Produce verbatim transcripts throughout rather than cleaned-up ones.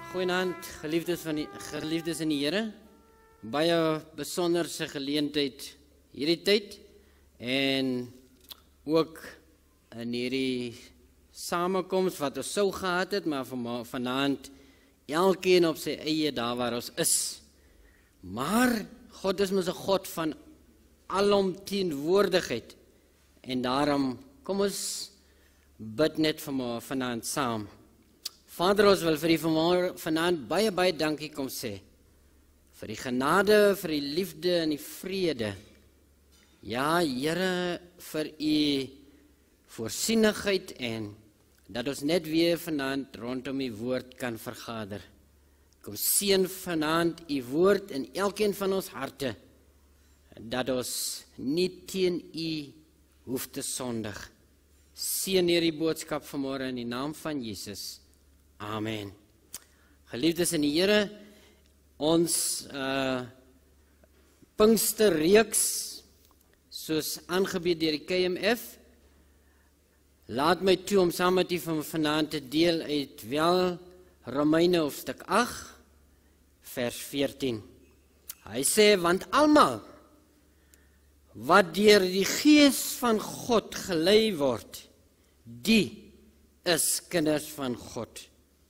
Goeienaand, geliefdes van die geliefdes in die Here. Baie besonderse geleentheid hierdie tyd en ook in hierdie samekoms wat ons sou gehad het, maar van, vanaand elkeen op sy eie daar waar ons is. Maar God is mos 'n God van alomteenwoordigheid en daarom kom ons bid net van vanaand saam. Vader, ons wil vir die vanmorgen vanaand baie, baie dankie kom sê. Vir die genade, vir die liefde en die vrede. Ja, Here, vir u voorsienigheid en dat ons net weer vanaand rondom u woord kan vergader. Kom seën vanaand u woord in elkeen van ons harte, dat ons nie teen u hoef te sondig. Seën hierdie boodskap vanmorgen in die naam van Jesus. Amen. Geliefdes in die Here, ons uh, Pinksterreeks, soos aangebied deur die K M F, laat my toe om saam met u van vanaand te deel uit wel Romeine hoofstuk agt, vers veertien. Hy sê, want almal wat deur die Gees van God gelei word, die is kinders van God.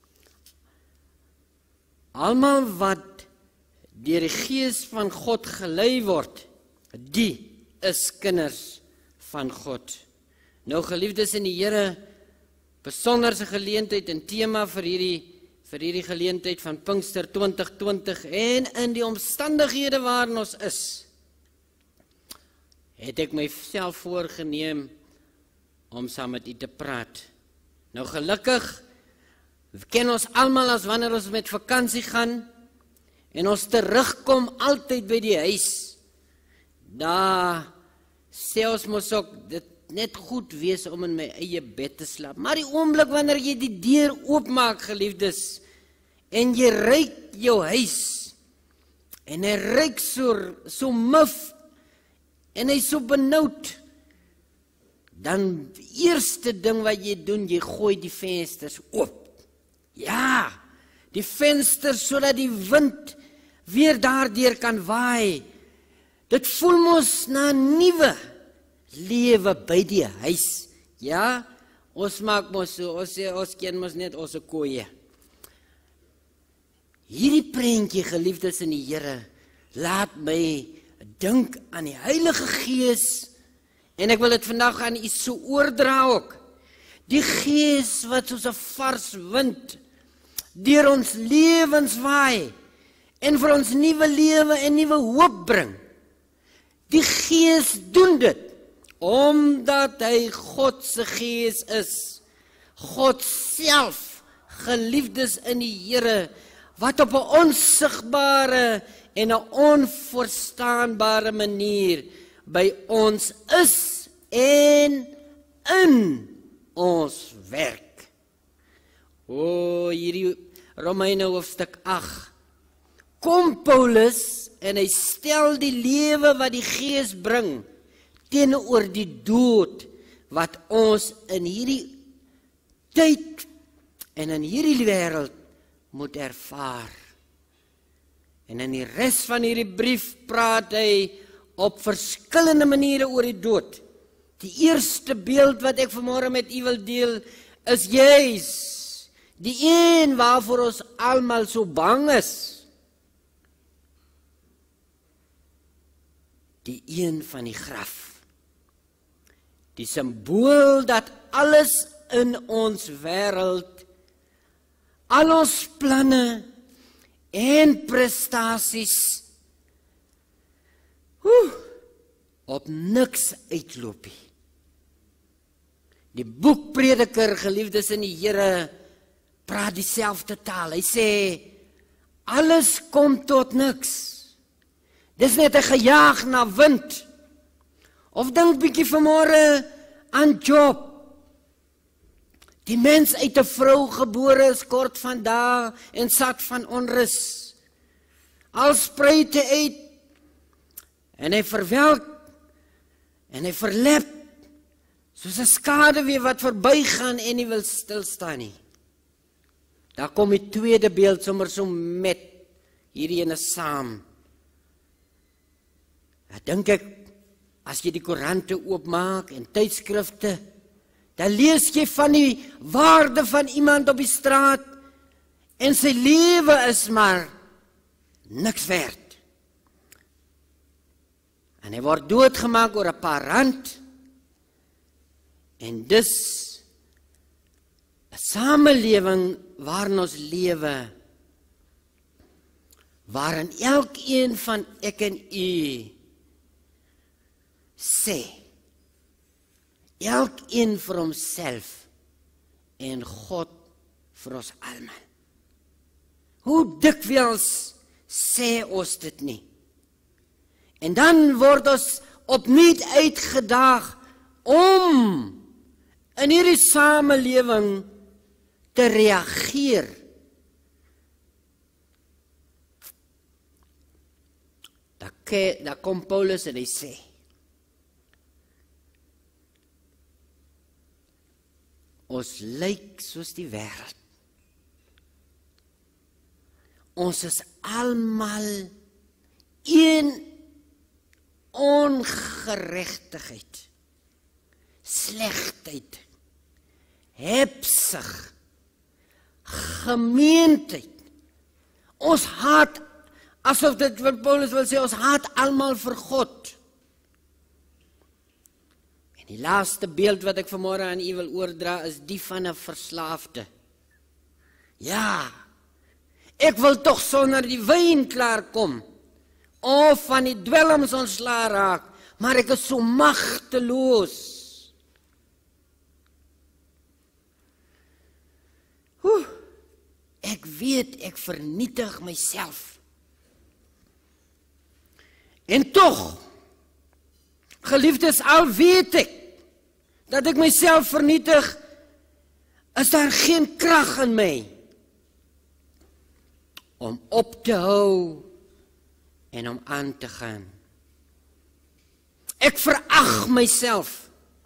Almal wat deur die Gees van God gelei word, die is kinders van God. Nou geliefdes in die Here, besonderse geleentheid en tema vir hierdie vir hierdie geleentheid van Pinkster twintig twintig en in die omstandighede waarin ons is, het ek myself voorgeneem om saam met u te praat. Nou gelukkig ken ons almal as wanneer ons met vakansie gaan en ons terugkom altyd by die huis. Daar sê ons mos ook dit net goed wees om in my eie bed te slaap. Maar die oomblik wanneer jy die deur oopmaak, geliefdes, en jy ruik jou huis en hy ruik so so muf en hy so benoud, dan eerste ding wat jy doen, jy gooi die vensters oop. Ja, die vensters sodat die wind weer daardeur kan waai. Dit voel mos na nuwe lewe by die huis. Ja, ons maak mos so, ons sê, ons ken mos net ons koeie. Hierdie prentjie, geliefdes in die Here, laat my dink aan die Heilige Gees, en ek wil dit vandag aan u so oordra ook. Die Gees wat soos 'n vars wind deur ons lewens waai en vir ons nuwe lewe en nuwe hoop bring. Die Gees doen dit omdat hy God se Gees is. God self, geliefdes in die Here, wat op 'n onsigbare en 'n onverstaanbare manier by ons is en in ons werk. O, hierdie Romeine hoofstuk agt. Kom Paulus en hy stel die lewe wat die Gees bring teenoor die dood wat ons in hierdie tyd en in hierdie wêreld moet ervaar. En in die res van hierdie brief praat hy op verskillende maniere oor die dood. Die eerste beeld wat ek vanmôre met u wil deel is juis die een waarvoor ons almal so bang is. Die een van die graf. Die simbool dat alles in ons wêreld, al ons planne en prestasies Oeh, op niks uitloopie. Die boekprediker, geliefdes in die Here, praat dieselfde taal. Hy sê, alles kom tot niks. Dis net 'n gejaag na wind. Of dink bietjie vanmôre aan Job. Die mens uit 'n vrou gebore is kort van dae en sat van onrus. Al spruit hy uit en hy verwelk en hy verlep soos 'n skaduwee wat verbygaan en nie wil stil staan nie. Daar kom die tweede beeld sommer so met hierdie ene saam. Ek dink ek, as jy die koerante oopmaak en tydskrifte, dan lees jy van die waarde van iemand op die straat en sy lewe is maar niks werd. En hy word doodgemaak oor 'n paar rand en dis 'n samelewing waarin ons lewe, waarin elkeen van ek en u sê, elkeen vir homself en God vir ons almal. Hoe dikwels sê ons dit nie? En dan word ons opnuut uitgedaag om in hierdie samelewing te reageer. Daar, daar kom Paulus en hy sê, ons lyk soos die wêreld. Ons is almal een ongeregtigheid, slegheid, hebsig, gemeentheid. Ons haat, asof dit wat Paulus wil sê, ons haat almal vir God. En die laaste beeld wat ek vanmôre aan u wil oordra is die van 'n verslaafde. Ja, ek wil tog sonder die wyn klaarkom, of van die dwelms ontslae raak, maar ek is so magteloos. Oeh, ek weet ek vernietig myself. En tog, geliefdes, al weet ek dat ek myself vernietig, is daar geen krag in my om op te hou en om aan te gaan. Ek verag myself.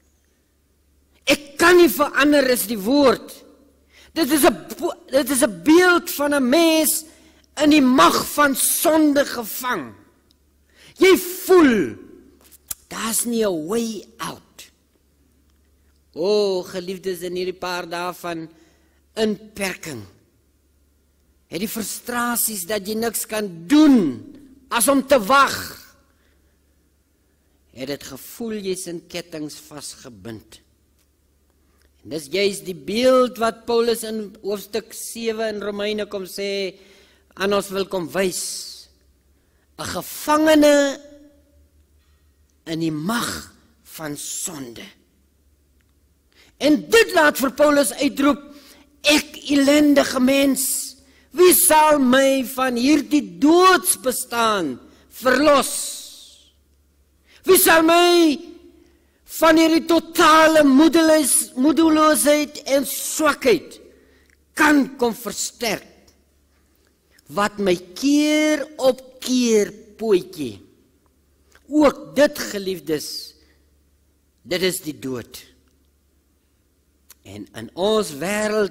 Ek kan nie verander, is die woord. Dit is 'n dit is 'n beeld van 'n mens in die mag van sonde gevang. Jy voel, daar's nie 'n way out. O, geliefdes, in hierdie paar dae van inperking, het die frustrasies dat jy niks kan doen as om te wag, het dit gevoel jy's in kettinge vasgebind. En dis juist die beeld wat Paulus in hoofstuk sewe in Romeine kom sê, aan ons wil kom wys. 'n Gevangene in die mag van sonde. En dit laat vir Paulus uitroep, ek ellendige mens, wie sal my van hierdie doodsbestaan verlos? Wie sal my van hierdie totale moedeloos, moedeloosheid en swakheid kan kom versterk? Wat my keer op keer pootjie. Ook dit, geliefdes, dit is die dood. En in ons wêreld,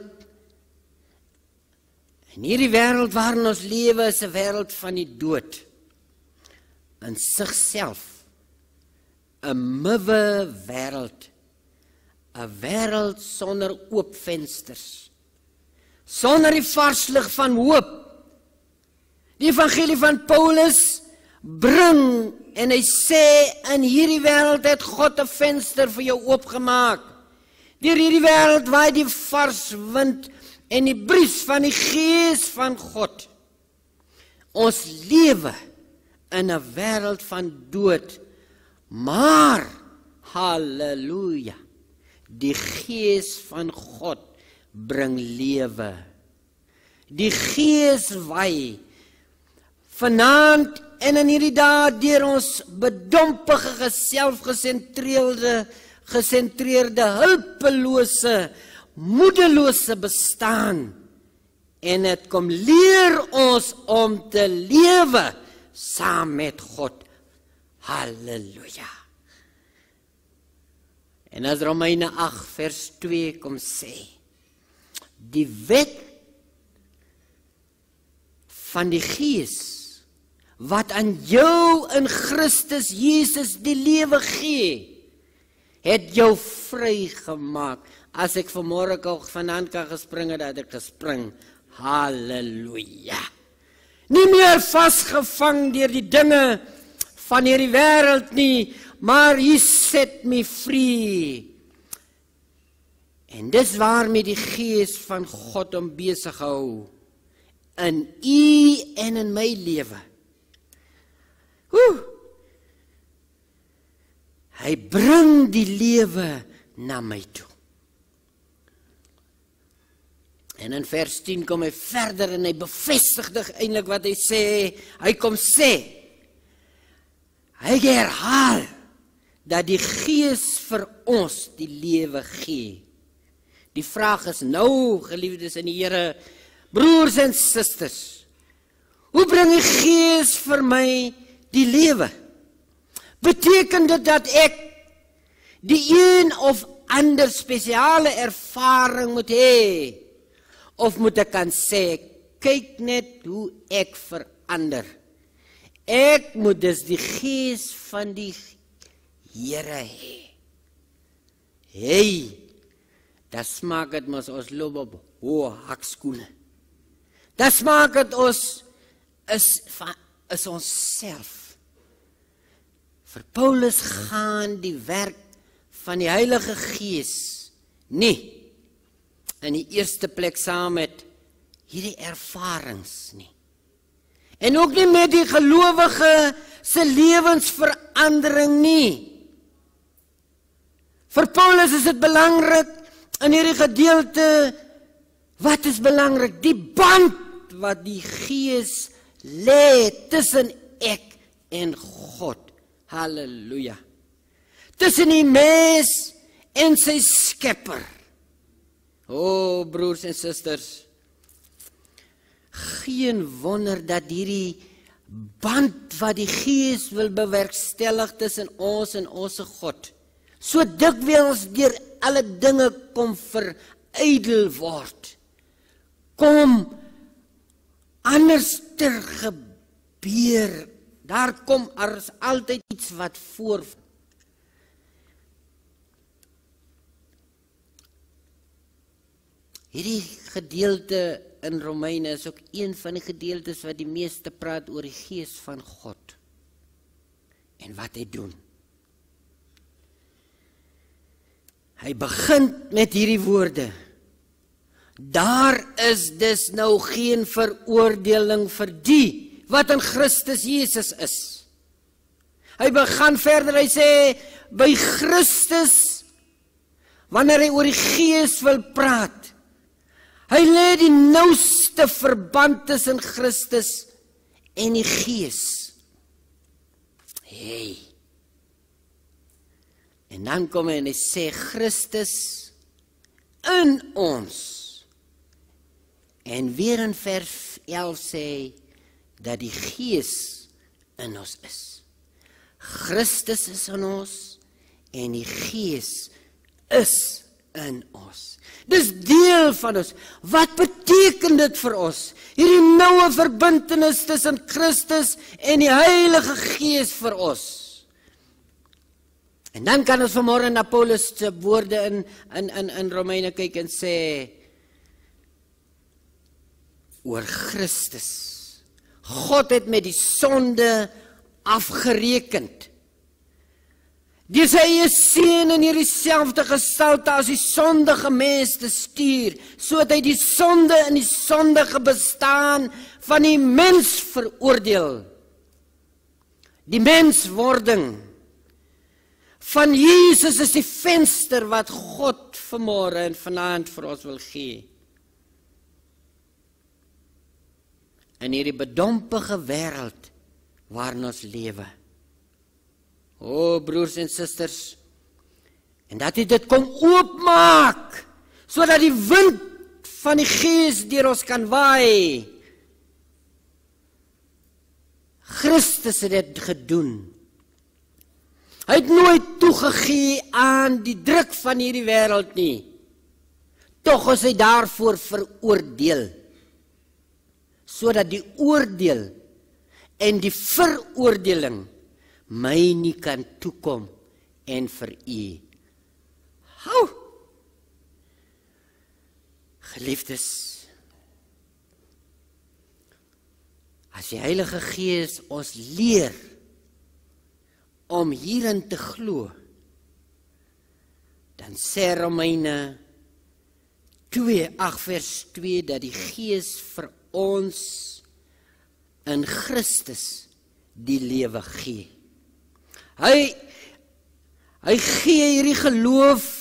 in hierdie wêreld waarin ons lewe, is 'n wêreld van die dood. In sigself, 'n muwe wêreld, 'n wêreld sonder oop vensters, sonder die vars lig van hoop. Die evangelie van Paulus bring, en hy sê, in hierdie wêreld het God 'n venster vir jou oopgemaak. Deur hierdie wêreld waai die vars wind en die bries van die Gees van God. Ons lewe in 'n wêreld van dood, maar, halleluja, die Gees van God bring lewe. Die Gees waai vanaand en in hierdie dae deur ons bedompige, selfgesentreerde, gesentreerde, hulpelose, moedelose bestaan. En dit kom leer ons om te lewe saam met God. Halleluja. En as Romeine agt vers twee kom sê, die wet van die Gees, wat aan jou in Christus Jesus die lewe gee, het jou vrygemaak. As ek vanmôre al vanaand kan gespring het, dat ek gespring. Halleluja. Nie meer vasgevang deur die dinge van hierdie wêreld nie, maar He set me free. En dis waarmee die Gees van God hom besig hou, in u en in my lewe. Woe! Hy bring die lewe na my toe. En in vers tien kom hy verder en hy bevestig eintlik wat hy sê. Hy kom sê, hy herhaal dat die Gees vir ons die lewe gee. Die vraag is nou, geliefdes in die Here, broers en susters, hoe bring die Gees vir my die lewe? Beteken dit dat ek die een of ander spesiale ervaring moet hê? Of moet ek kan sê, kyk net hoe ek verander. Ek moet dus die Gees van die Here hê. Hey, dat smaak het mos ons loop op hoë hakskoene. Dat smaak het ons is, is ons self. Vir Paulus gaan die werk van die Heilige Gees nie in die eerste plek saam met hierdie ervarings nie. En ook nie met die gelowige se lewensverandering nie. Vir Paulus is dit belangrik in hierdie gedeelte, wat is belangrik? Die band wat die Gees lê tussen ek en God. Halleluja. Tussen die mens en sy skepper. O, oh, broers en susters, geen wonder dat hierdie band wat die Gees wil bewerkstellig tussen ons en ons God, so dikwels deur alle dinge kom verydel word. Kom anders ter gebeur. Daar kom er is altyd iets wat voor. Hierdie gedeelte in Romeine is ook een van die gedeeltes wat die meeste praat oor die Gees van God en wat hy doen. Hy begin met hierdie woorde. Daar is dus nou geen veroordeling vir die wat in Christus Jesus is. Hy begin verder, hy sê, by Christus, wanneer hy oor die Gees wil praat, hy lê die nouste verband tussen Christus en die Gees. Hey. En dan kom hy en hy sê, Christus in ons. En weer in vers elf sê, dat die Gees in ons is. Christus is in ons en die Gees is in ons. Dis deel van ons. Wat beteken dit vir ons? Hierdie noue verbintenis tussen Christus en die Heilige Gees vir ons. En dan kan ons vanmôre na Paulus se woorde in in in in Romeine kyk en sê oor Christus. God het met die sonde afgerekend. Deur sy eie seun in hierdie selfde gestalte as die sondige mens te stuur, sodat hy die sonde en die sondige bestaan van die mens veroordeel. Die menswording van Jesus is die venster wat God vanmôre en vanaand vir ons wil gee. In hierdie bedompige wêreld waarin ons lewe. O, broers en susters, en dat hy dit kom oopmaak, sodat die wind van die Gees deur ons kan waai. Christus het dit gedoen. Hy het nooit toegegee aan die druk van hierdie wêreld nie. Tog is hy daarvoor veroordeel, sodat die oordeel en die veroordeling my nie kan toekom en vir u hou. Geliefdes, as die Heilige Gees ons leer om hierin te glo, dan sê Romeine twee, agt vers twee, dat die Gees vir ons in Christus die lewe gee. Hy, hy gee hierdie geloof,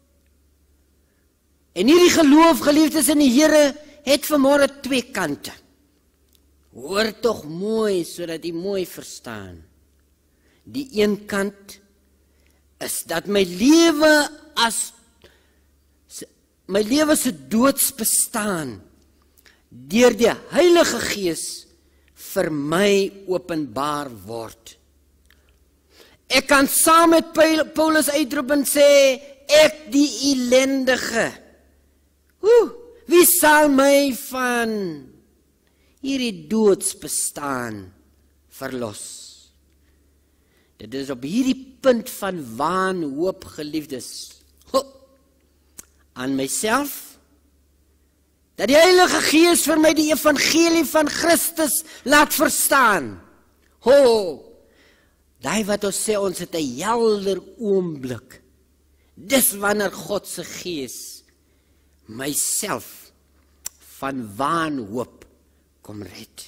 en hierdie geloof, geliefdes in die Here, het vanmôre twee kante. Hoor tog mooi, sodat jy mooi verstaan. Die een kant is dat my lewe as my lewe se doodsbestaan deur die Heilige Gees vir my openbaar word. Ek kan saam met Paulus uitroep en sê, ek die elendige. Hoe, wie sal my van hierdie doodsbestaan verlos? Dit is op hierdie punt van waanhoop, geliefdes, ho, aan myself, dat die Heilige Gees vir my die evangelie van Christus laat verstaan. Ho, daai wat ons sê, ons het 'n helder oomblik. Dis wanneer God se Gees myself van waanhoop kom red.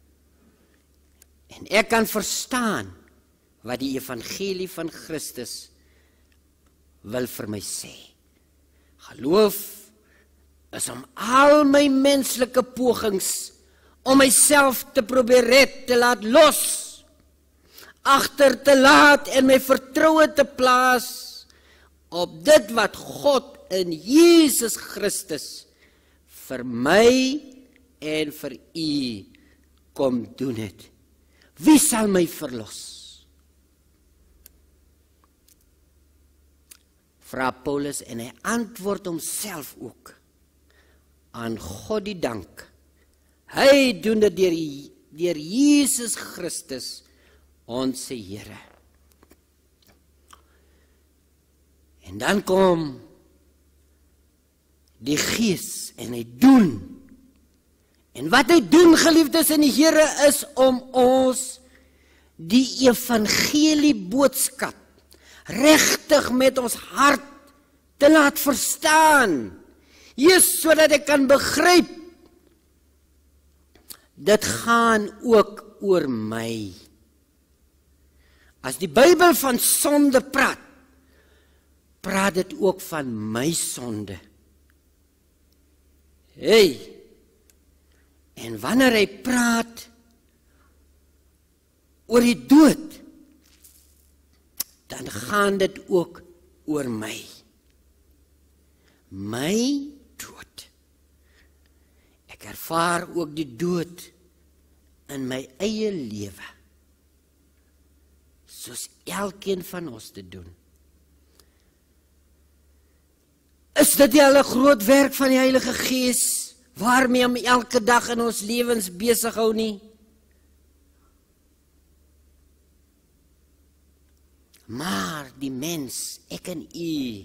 En ek kan verstaan wat die evangelie van Christus wil vir my sê. Geloof is om al my menslike pogings om myself te probeer red, te laat los, agter te laat en my vertroue te plaas op dit wat God in Jesus Christus vir my en vir u kom doen het. Wie sal my verlos? Vra Paulus, en hy antwoord homself ook. Aan God die dank. Hy doen dit deur, deur Jesus Christus, ons Here. En dan kom die Gees en hy doen. En wat hy doen, geliefdes in die Here, is om ons die evangelie boodskap regtig met ons hart te laat verstaan. Jesus, sodat ek kan begryp, dit gaan ook oor my. As die Bybel van sonde praat, praat dit ook van my sonde. Hey, en wanneer hy praat oor die dood, dan gaan dit ook oor my. My dood. Ek ervaar ook die dood in my eie lewe, soos elkeen van ons te doen. Is dit nie al 'n groot werk van die Heilige Gees, waarmee hom elke dag in ons lewens besig hou nie? Maar die mens, ek en u,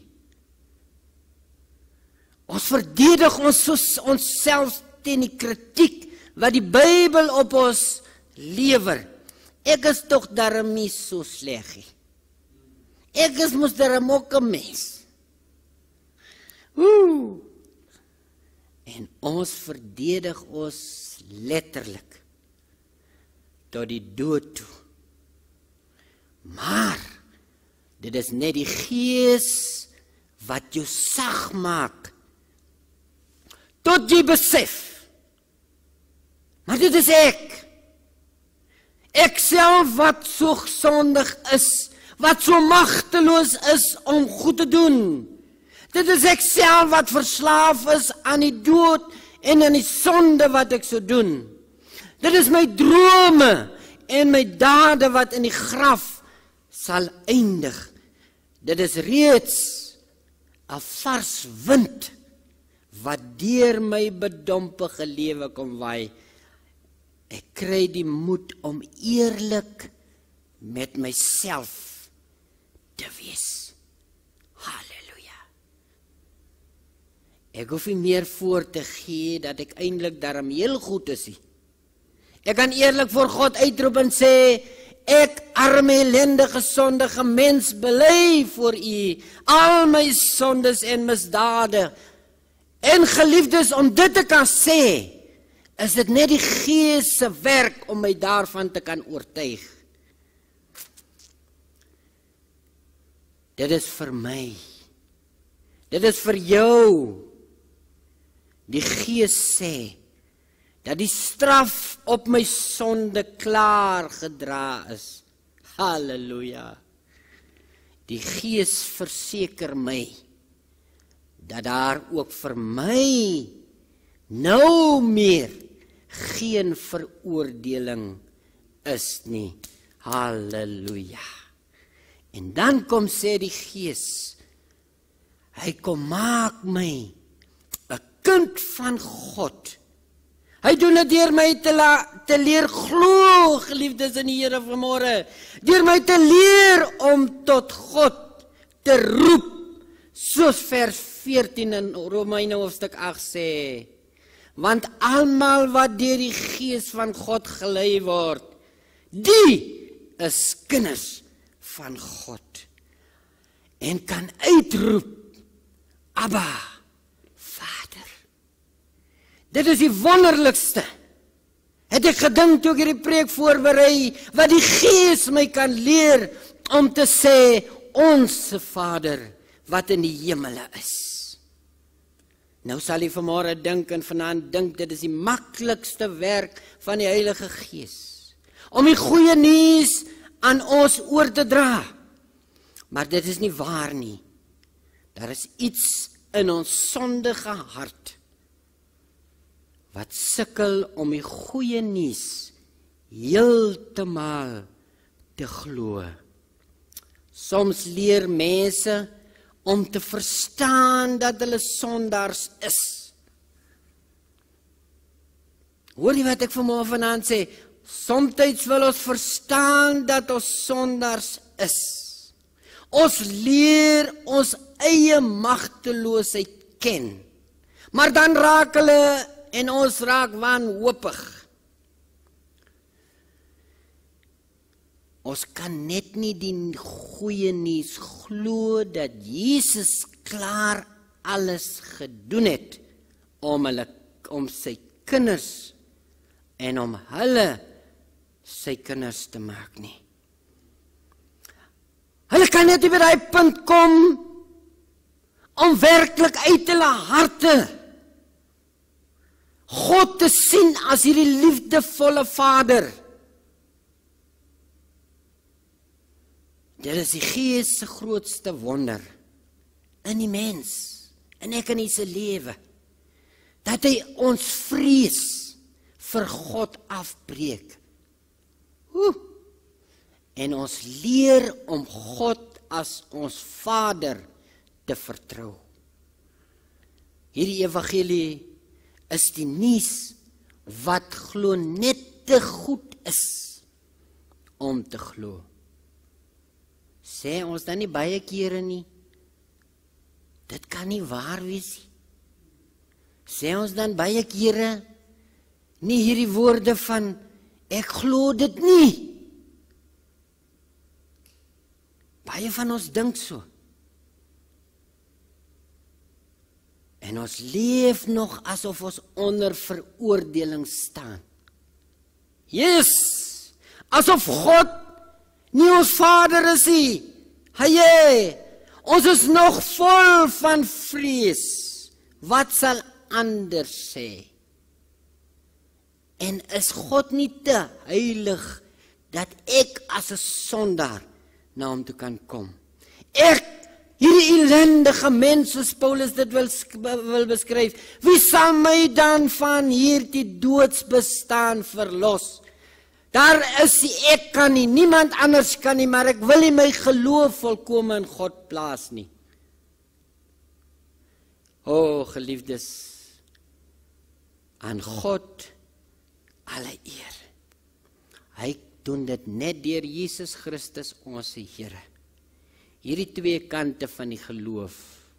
ons verdedig ons soos onsself teen die kritiek wat die Bybel op ons lewer. Ek is tog darem nie so sleg nie. Ek is mos darem ook 'n mens. Woe! En ons verdedig ons letterlik tot die dood toe. Maar dit is net die Gees wat jou sag maak, tot jy besef. Maar dit is ek. Ek self wat so sondig is, wat so magteloos is om goed te doen. Dit is ek self wat verslaaf is aan die dood en aan die sonde wat ek so doen. Dit is my drome en my dade wat in die graf sal eindig. Dit is reeds 'n vars wind wat deur my bedompige lewe kom waai. Ek kry die moed om eerlik met myself te wees. Halleluja. Ek hoef nie meer voor te gee dat ek eintlik daarom heel goed is. Ek kan eerlik voor God uitroep en sê, ek arme, ellendige, sondige mens bely voor U al my sondes en misdade. En geliefdes, om dit te kan sê, is dit net die Gees se werk om my daarvan te kan oortuig. Dit is vir my. Dit is vir jou. Die Gees sê dat die straf op my sonde klaar gedra is. Halleluja. Die Gees verseker my dat daar ook vir my nou meer geen veroordeling is nie. Halleluja. En dan kom sê die Gees, hy kom maak my 'n kind van God. Hy doen dit deur my te, la, te leer glo, geliefdes in die Here vanmôre. Deur my te leer om tot God te roep, soos vers veertien in Romeine hoofstuk agt sê. Want almal wat deur die Gees van God gelei word, die is kinders van God. En kan uitroep, Abba, Vader. Dit is die wonderlikste. Het ek gedink toe ek hierdie preek voorberei, wat die Gees my kan leer om te sê, Onse Vader wat in die hemele is. Nou sal jy vanmôre dink en vanaand dink, dit is die maklikste werk van die Heilige Gees, om die goeie nuus aan ons oor te dra. Maar dit is nie waar nie. Daar is iets in ons sondige hart wat sukkel om die goeie nuus heeltemal te glo. Soms leer mense om te verstaan dat hulle sondaars is. Hoor jy wat ek vanmôre vanaand sê? Somtyds wil ons verstaan dat ons sondaars is. Ons leer ons eie magteloosheid ken. Maar dan raak hulle en ons raak wanhoopig. Ons kan net nie die goeie nuus glo dat Jesus klaar alles gedoen het om hulle om sy kinders en om hulle sy kinders te maak nie. Hulle kan net by daai punt kom om werklik uit hulle harte God te sien as hierdie liefdevolle Vader. Dit is die Gees se grootste wonder in die mens, en ek in die se lewe, dat hy ons vrees vir God afbreek. Oeh. En ons leer om God as ons Vader te vertrou. Hierdie evangelie is die nuus wat glo net te goed is om te glo. Sê ons dan nie baie kere nie, dit kan nie waar wees nie. Sê ons dan baie kere nie hierdie woorde van, ek glo dit nie. Baie van ons dink so. En ons leef nog asof ons onder veroordeling staan. Yes, asof God nie ons Vader is nie. Hy, ons is nog vol van vrees. Wat sal anders sê? En is God nie te heilig dat ek as 'n sondaar na hom toe kan kom? Ek, hierdie ellendige mens, soos Paulus dit wil, wil beskryf, wie sal my dan van hierdie doodsbestaan verlos? Daar is die ek kan nie, niemand anders kan nie, maar ek wil nie my geloof volkome in God plaas nie. O, geliefdes, aan God, al hy eer. Hy doen dit net deur Jesus Christus ons Here. Hierdie twee kante van die geloof,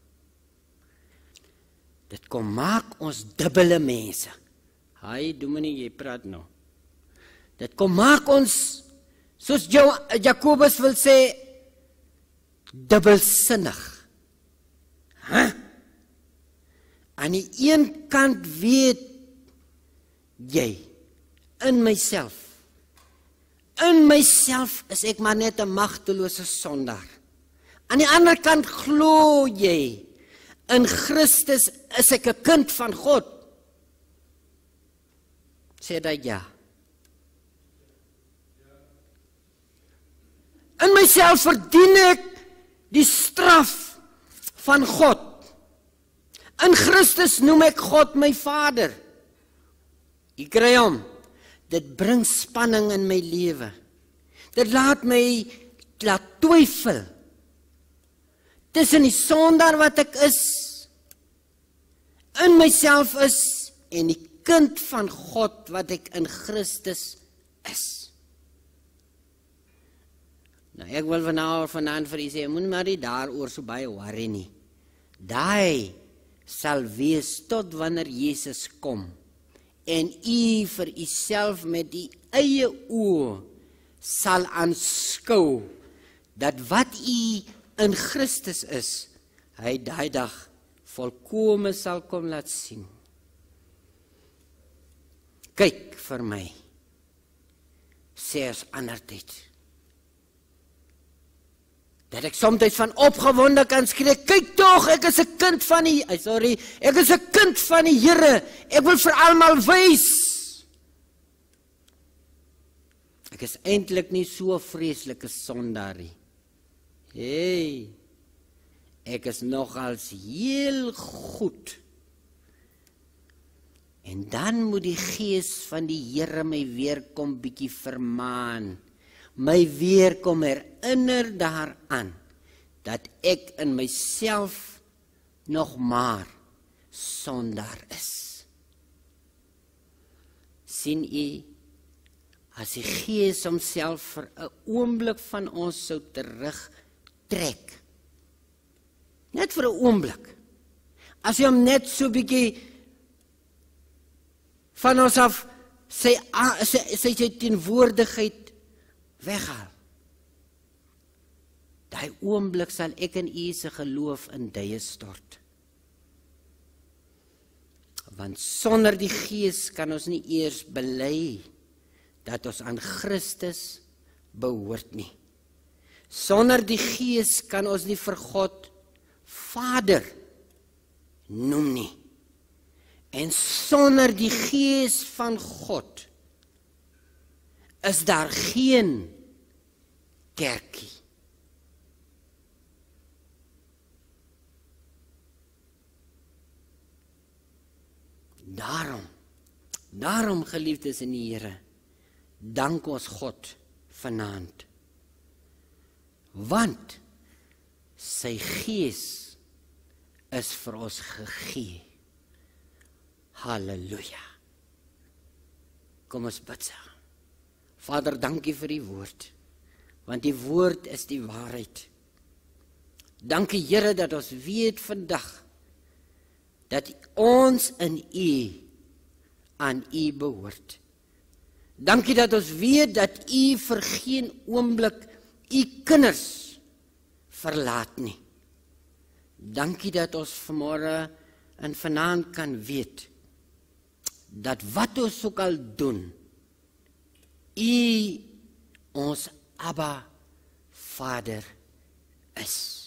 dit kom maak ons dubbele mense. Hy, Dominee, jy praat nou. Dit kom maak ons, soos Jakobus wil sê, dubbelsinnig. Huh? Aan die een kant weet jy, in myself, in myself is ek maar net 'n magtelose sondaar. Aan die ander kant glo jy, in Christus is ek 'n kind van God. Sê dat ja. In myself verdien ek die straf van God. In Christus noem ek God my Vader. Ek kry hom. Dit bring spanning in my lewe. Dit laat my laat twyfel tussen die sondaar wat ek is, in myself is, en die kind van God wat ek in Christus is. Nou, ek wil vanavond vanaand vir u sê, moet maar nie daaroor so baie worry nie. Daai sal wees tot wanneer Jesus kom, en u vir u self met die eie oë sal aanskou, dat wat u in Christus is, hy daai dag volkome sal kom laat sien. Kyk vir my, sê as ander tyd, dat ek soms van opgewonde kan skree, kyk tog, ek is 'n kind van die, sorry, ek is 'n kind van die Here, ek wil vir almal wys. Ek is eintlik nie so 'n vreeslike sondaar nie. Hey, ek is nogals heel goed. En dan moet die Gees van die Here my weer kom bietjie vermaan, my weer kom herinner daaraan, dat ek in myself nog maar sondaar is. Sien u, as die Gees homself vir 'n oomblik van ons sou terugtrek, net vir 'n oomblik, as hy hom net so bietjie van ons af sy, sy, sy, sy teenwoordigheid weghaal, daai oomblik sal ek in u se geloof in duie stort. Want sonder die Gees kan ons nie eers bely dat ons aan Christus behoort nie. Sonder die Gees kan ons nie vir God Vader noem nie. En sonder die Gees van God is daar geen kerkie. Daarom, daarom geliefdes in die Here, dank ons God vanaand. Want sy Gees is vir ons gegee. Halleluja. Kom ons bid saam. Vader, dankie vir die woord, want die woord is die waarheid. Dankie Here dat ons weet vandag, dat ons in u, aan u behoort. Dankie dat ons weet dat u vir geen oomblik u kinders verlaat nie. Dankie dat ons vanmôre en vanaand kan weet, dat wat ons ook al doen, u ons Abba Vader is.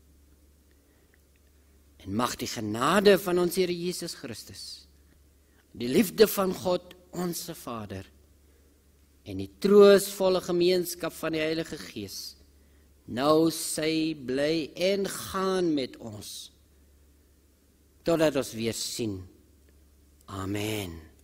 En mag die genade van ons Here Jesus Christus, die liefde van God, ons Vader, en die troostvolle gemeenskap van die Heilige Gees, nou sy bly en gaan met ons, totdat ons weer sien. Amen.